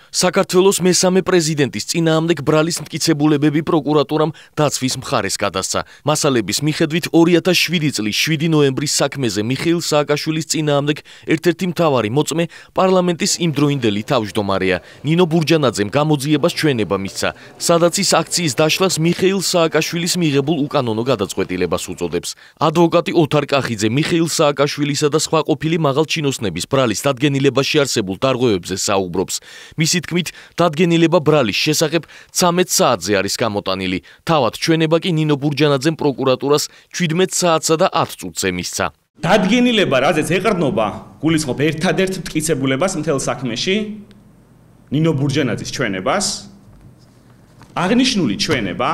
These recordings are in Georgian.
საქართველოს მესამე პრეზიდენტის წინააღმდეგ ბრალის მტკიცებულებები პროკურატურამ დაცვის მხარეს გადასცა. მასალების მიხედვით 2007 წლის 7 ნოემბრის საქმეზე მიხეილ სააკაშვილის წინააღმდეგ ერთ-ერთი მთავარი მოწმე პარლამენტის იმდროინდელი თავმჯდომარეა. ნინო ბურჯანაძემ გამოძიებას ჩვენება მისცა, სადაც ის აქციის დაშლას მიხეილ სააკაშვილის მიღებულ უკანონო გადაწყვეტილებას უწოდებს. ადვოკატი ოთარ კახიძე მიხეილ სააკაშვილისა და სხვა ყოფილი მაღალჩინოსნების ბრალის დადგენილებაში არსებულ დარღვევებზე საუბრობს. მისი თქმით, დადგენილება ბრალის შესახებ 13 საათზე არის გამოტანილი. თავად ჩვენება კი ნინო ბურჯანაძემ პროკურატურას 17 საათსა და 10 წუთზე მისცა. დადგენილება, რაზეც ეყრდნობა, გულისხმობ ერთადერთ მტკიცებულებას მთელ საქმეში, ნინო ბურჯანაძის ჩვენებას, აღნიშნული ჩვენება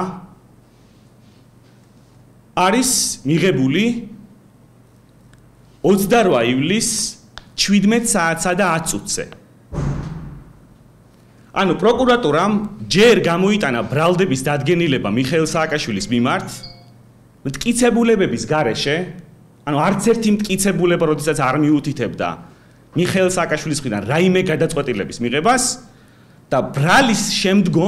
არის მიღებული 28 ივლისს 17 საათსა და 10 წუთზე. ანუ პროკურატურამ ჯერ გამოიტანა ბრალდების დადგენილება მიხეილ სააკაშვილის მიმართ მტკიცებულებების გარეშე, ანუ არც ერთი მტკიცებულება როდესაც არ მიუთითებდა მიხეილ სააკაშვილის მხრიდან რაიმე გადაწყვეტილების მიღებას და ბრალის შემდგომ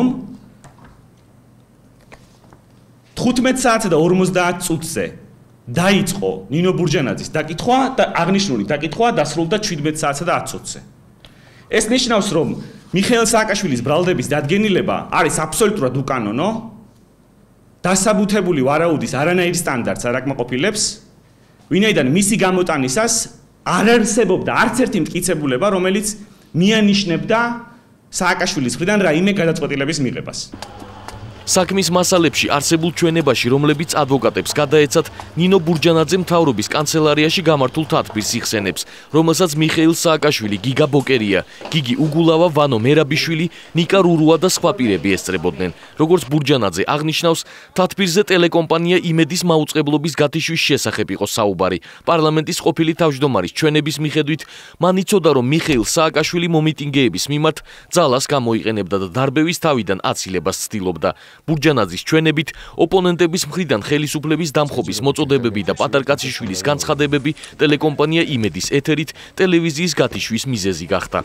15 საათსა და 50 წუთზე დაიწყო ნინო ბურჯანაძის დაკითხვა და აღნიშნული დაკითხვა დასრულდა 17 საათსა და 10 წუთზე. ეს ნიშნავს, რომ მიხეილ სააკაშვილის ბრალდების დადგენილება არის აბსოლუტურად უკანონო, დასაბუთებული ვარაუდის არანაირ სტანდარტს არ აკმაყოფილებს, ვინაიდან მისი გამოტანისას არ არსებობდა არც ერთი მტკიცებულება, რომელიც მიანიშნებდა სააკაშვილის მხრიდან რაიმე გადაწყვეტილების მიღებას. საქმის მასალებში არსებულ ჩვენებაში, რომლებიც ადვოკატებს გადაეცათ ნინო ბურჯანაძე მთავრობის კანცელარიაში გამართულ თათბირს იხსენებს, რომელსაც მიხეილ სააკაშვილი, გიგა ბოკერია, გიგი უგულავა, ვანო მერაბიშვილი, ნიკა რურუა და სხვა პირები ესწრებოდნენ. როგორც ბურჯანაძე აღნიშნავს, თათბირზე ტელეკომპანია იმედის მაუწყებლობის გათიშვის შესახებ იყო საუბარი. პარლამენტის ყოფილი თავმჯდომარის ჩვენების მიხედვით, მან იცოდა, რომ მიხეილ სააკაშვილი მომიტინგეების მიმართ ძალას გამოიყენებდა და დარბევის თავიდან აცილებას ცდილობდა. ბურჯანაძის ჩვენებით, ოპონენტების მხრიდან ხელისუფლების დამხობის მოწოდებები და პატარკაციშვილის განცხადებები ტელეკომპანია იმედის ეთერით ტელევიზიის გათიშვის მიზეზი გახდა.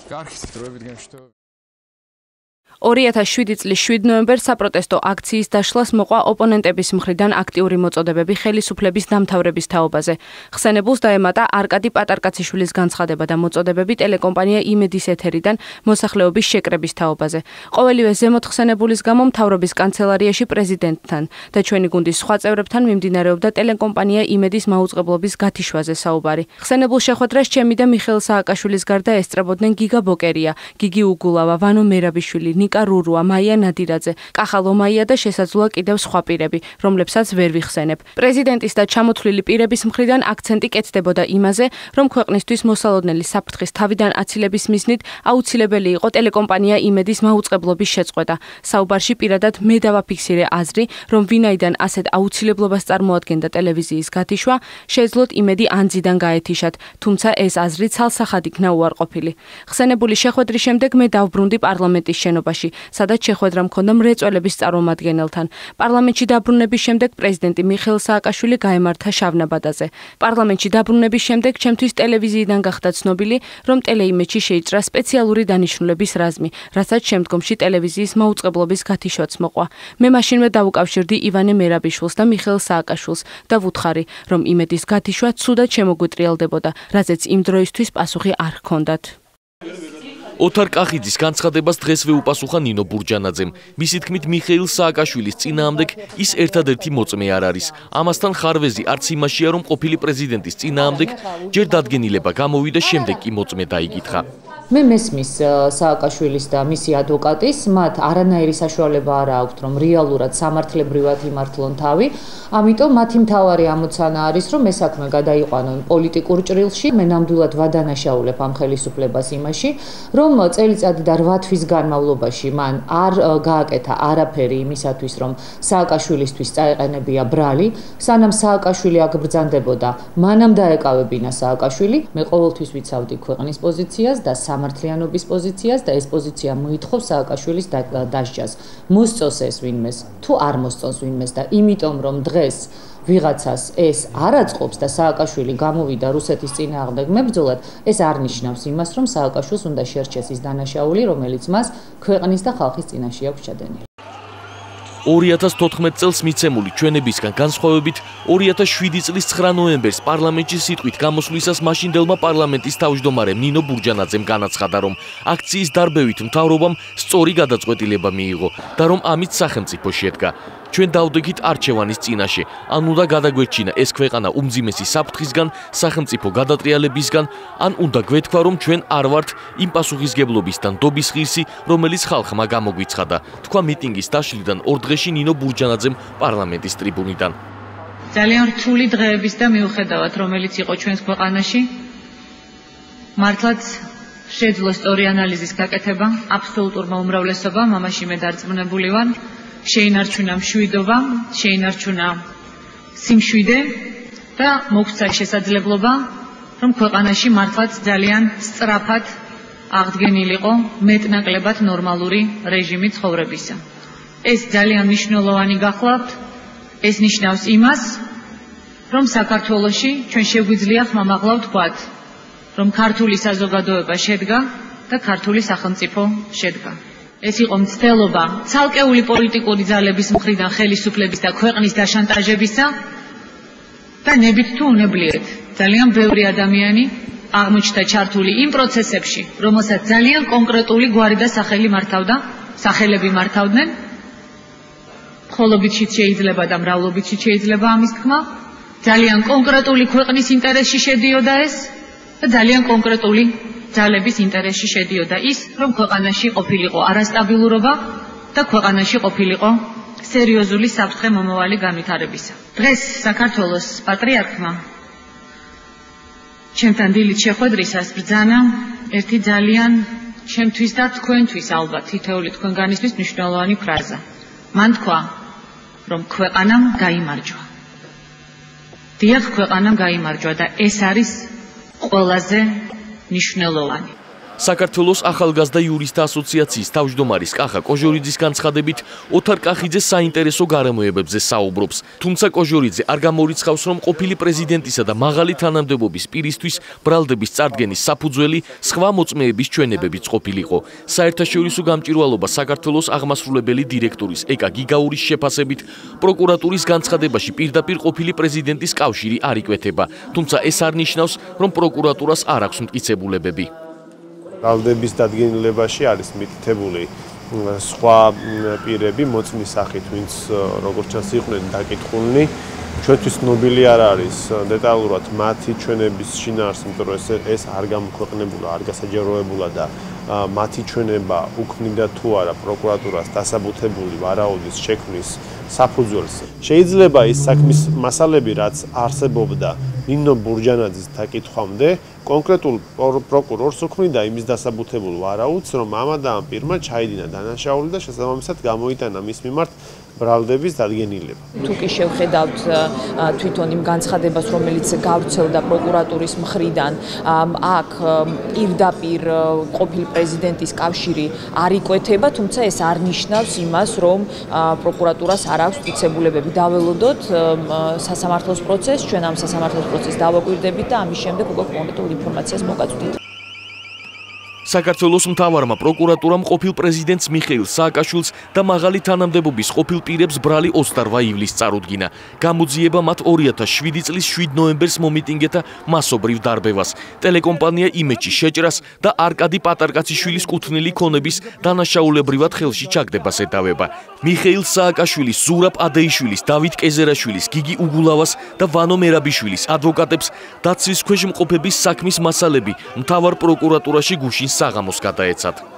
2007 წლის 7 ნოემბერს საპროტესტო აქციის დაშლას მოყვა ოპონენტების მხრიდან აქტიური მოწოდებები ხელისუფლების დამთავრების თაობაზე. ხსენებულს დაემატა არკადი პატარკაციშვილის განცხადება და მოწოდებები ტელეკომპანია იმედის ეთერიდან მოსახლეობის შეკრების თაობაზე. ყოველივე ზემოთ ხსენებულის გამო მთავრობის კანცელარიაში პრეზიდენტთან და ჩვენი გუნდის სხვა წევრებთან მიმდინარეობდა ტელეკომპანია იმედის მაუწყებლობის გათიშვაზე საუბარი. ხსენებულ შეხვედრას ჩემი და მიხეილ სააკაშვილის გარდა ესწრებოდნენ გიგა ბოკერია, გიგი უგულავა, ვანო მერაბიშვილი, ნიკა რურუა, მაია ნადირაძე, კახალო მაია და შესაძლოა კიდევ სხვა პირები, რომლებსაც ვერ ვიხსენებ. პრეზიდენტის და ჩამოთვლილი პირების მხრიდან აქცენტი კეთდებოდა იმაზე, რომ ქვეყნისთვის მოსალოდნელი საფრთხის თავიდან აცილების მიზნით აუცილებელი იყო ტელეკომპანია იმედის მაუწყებლობის შეწყვეტა. საუბარში პირადად მე დავაფიქსირე აზრი, რომ ვინაიდან ასეთ აუცილებლობას წარმოადგენდა ტელევიზიის გათიშვა, შეეძლოთ იმედი ანძიდან გაეთიშათ, თუმცა ეს აზრი ცალსახად იქნა უარყოფილი. ხსენებული შეხვედრის შემდეგ მე დავბრუნდი პარლამენტის შენობაში, სადაც შეხვედრა მქონდა მრეწველების წარმომადგენელთან. პარლამენტში დაბრუნების შემდეგ პრეზიდენტი მიხეილ სააკაშვილი გაემართა შავნაბადაზე. პარლამენტში დაბრუნების შემდეგ ჩემთვის ტელევიზიიდან გახდა ცნობილი, რომ ტელეიმედში შეიჭრა სპეციალური დანიშნულების რაზმი, რასაც შემდგომში ტელევიზიის მაუწყებლობის გათიშვაც მოყვა. მე მაშინვე დავუკავშირდი ივანე მერაბიშვილს და მიხეილ სააკაშვილს და ვუთხარი, რომ იმედის გათიშვა ცუდად შემოგვიტრიალდებოდა, რაზეც იმ დროისთვის პასუხი არ ჰქონდათ. ოთარ კახიძის განცხადებას დღესვე უპასუხა ნინო ბურჯანაძემ. მისი თქმით, მიხეილ სააკაშვილის წინააღმდეგ ის ერთადერთი მოწმე არ არის. ამასთან ხარვეზი არც იმაშია, რომ ყოფილი პრეზიდენტის წინააღმდეგ ჯერ დადგენილება გამოვიდა, შემდეგ კი მოწმე დაიკითხა. მე მესმის სააკაშვილის და მისი ადვოკატის, მათ არანაირი საშუალება არ აქვთ, რომ რეალურად სამართლებრივად იმართლონ თავი, ამიტომ მათი მთავარი ამოცანა არის, რომ ეს საქმე გადაიყვანონ პოლიტიკურ ჭრილში. მე ნამდვილად ვადანაშაულებ ამ ხელისუფლებას იმაში, რომ წელიწადი და 8 თვის განმავლობაში მან არ გააკეთა არაფერი იმისათვის, რომ სააკაშვილისთვის წაეყენებია ბრალი, სანამ სააკაშვილი აქ ბრძანდებოდა, მანამ დაეკავებინა სააკაშვილი. მე ყოველთვის ვიცავდი ქვეყნის პოზიციას და სამართლიანობის პოზიციას და ეს პოზიცია მოითხოვს სააკაშვილის დასჯას. მოსწონს ეს ვინმეს, თუ არ მოსწონს ვინმეს და იმიტომ რომ დღეს ვიღაცას ეს არ აწყობს და სააკაშვილი გამოვიდა რუსეთის წინააღმდეგ მებრძოლად, ეს არ ნიშნავს იმას, რომ სააკაშვილს უნდა შერჩეს ის დანაშაული, რომელიც მას ქვეყნის და ხალხის წინაშე აქვს ჩადენილი. 2014 წელს მიცემული ჩვენებისგან განსხვავებით 2007 წლის 9 ნოემბერს პარლამენტში სიტყვით გამოსვლისას მაშინდელმა პარლამენტის თავმჯდომარემ ნინო ბურჯანაძემ განაცხადა, რომ აქციის დარბევით მთავრობამ სწორი გადაწყვეტილება მიიღო და რომ ამით სახელმწიფო შედგა. ჩვენ დავდექით არჩევანის წინაშე, ან უნდა გადაგვერჩინა ეს ქვეყანა უმძიმესი საფრთხისგან, სახელმწიფო გადატრიალებისგან, ან უნდა გვეთქვა, რომ ჩვენ არ ვართ იმ პასუხისგებლობის და ნდობის ღირსი, რომელიც ხალხმა გამოგვიცხადა, თქვა მიტინგის დაშლიდან 2 დღეში ნინო ბურჯანაძემ პარლამენტის ტრიბუნიდან. ძალიან რთული დღეების და მიუხედავად, რომელიც იყო ჩვენს ქვეყანაში, მართლაც შეძლო სწორი ანალიზის გაკეთება, აბსოლუტურმა უმრავლესობამ, ამაში მე დარწმუნებული ვარ. შეინარჩუნა მშვიდობა, შეინარჩუნა სიმშვიდე და მოგვცა შესაძლებლობა, რომ ქვეყანაში მართლაც ძალიან სწრაფად აღდგენილიყო მეტნაკლებად ნორმალური რეჟიმი ცხოვრებისა. ეს ძალიან მნიშვნელოვანი გახლავთ, ეს ნიშნავს იმას, რომ საქართველოში ჩვენ შეგვიძლია ხმამაღლა ვთქვათ, რომ ქართული საზოგადოება შედგა და ქართული სახელმწიფო შედგა. ეს იყო მცდელობა ცალკეული პოლიტიკური ძალების მხრიდან ხელისუფლების და ქვეყნის დაშანტაჟებისა და ნებით თუ უნებლიეთ ძალიან ბევრი ადამიანი აღმოჩნდა ჩართული იმ პროცესებში, რომელსაც ძალიან კონკრეტული გვარი და სახელები მართავდნენ. მხოლობითშიც შეიძლება და მრავლობითშიც შეიძლება ამის თქმა. ძალიან კონკრეტული ქვეყნის ინტერესში შედიოდა ეს და ძალიან კონკრეტული ძალების ინტერესში შედიოდა ის, რომ ქვეყანაში ყოფილიყო არასტაბილურობა და ქვეყანაში ყოფილიყო სერიოზული საფრთხე მომავალი განვითარებისა. დღეს საქართველოს პატრიარქმა ჩემთან დილით შეხვედრისას ბრძანა ერთი ძალიან ჩემთვის და თქვენთვის ალბათ თითოეული თქვენგანისთვის მნიშვნელოვანი ფრაზა. მან თქვა, რომ ქვეყანამ გაიმარჯვა. დიახ, ქვეყანამ გაიმარჯვა და ეს არის ყველაზე მნიშვნელოვანი. საქართველოს ახალგაზრდა იურისტთა ასოციაციის თავმჯდომარის კახა კოჟორიძის განცხადებით, ოთარ კახიძე საინტერესო გარემოებებზე საუბრობს. თუმცა კოჟორიძე არ გამორიცხავს, რომ ყოფილი პრეზიდენტისა და მაღალი თანამდებობის პირისთვის ბრალდების წარდგენის საფუძველი სხვა მოწმეების ჩვენებებიც ყოფილიყო. საერთაშორისო გამჭვირვალობა საქართველოს აღმასრულებელი დირექტორის ეკა გიგაურის შეფასებით, პროკურატურის განცხადებაში პირდაპირ ყოფილი პრეზიდენტის კავშირი არ იკვეთება. თუმცა ეს არ ნიშნავს, რომ პროკურატურას არ აქვს მტკიცებულებები. ბრალდების დადგენილებაში არის მითითებული სხვა პირები მოწმის სახით, ვინც როგორც ჩანს იყვნენ დაკითხულნი. ჩვენთვის ცნობილი არ არის დეტალურად მათი ჩვენების შინაარსი, იმიტომ რომ ეს არ გამოქვეყნებულა, არ გასაჯაროებულა და მათი ჩვენება უქმნიდა თუ არა პროკურატურას დასაბუთებული ვარაუდის შექმნის საფუძველს. შეიძლება ის საქმის მასალები, რაც არსებობდა ნინო ბურჯანაძის დაკითხვამდე, კონკრეტულ პროკურორს უქმნიდა იმის დასაბუთებულ ვარაუდს, რომ ამა და ამ პირმა ჩაიდინა დანაშაული და შესაბამისად გამოიტანა მის მიმართ ბრალდების დადგენილება. თუ კი შევხედავთ თვითონ იმ განცხადებას, რომელიც გავრცელდა პროკურატურის მხრიდან, აქ პირდაპირ ყოფილი პრეზიდენტის კავშირი არ იკვეთება, თუმცა ეს არ ნიშნავს იმას, რომ პროკურატურას არ აქვს მტკიცებულებები. დაველოდოთ სასამართლოს პროცესს, ჩვენ ამ სასამართლოს პროცესს დავაკვირდებით და ამის შემდეგ უკვე კონკრეტულ ინფორმაციას მოგაწვდით. საქართველოს მთავარმა პროკურატურამ ყოფილ პრეზიდენტს მიხეილ სააკაშვილს და მაღალი თანამდებობის ყოფილ პირებს ბრალი 28 ივლისს წარუდგინა. გამოძიება მათ 2007 წლის 7 ნოემბერს მომიტინგეთა მასობრივ დარბევას, ტელეკომპანია იმედში შეჭრას და არკადი პატარკაციშვილის კუთვნილი ქონების დანაშაულებრივად ხელში ჩაგდებას ედავება. მიხეილ სააკაშვილის, ზურაბ ადეიშვილის, დავით კეზერაშვილის, გიგი უგულავას და ვანო მერაბიშვილის ადვოკატებს დაცვის ქვეშ მყოფების საქმის მასალები მთავარ პროკურატურაში გუშინ საღამოს გადაეცათ.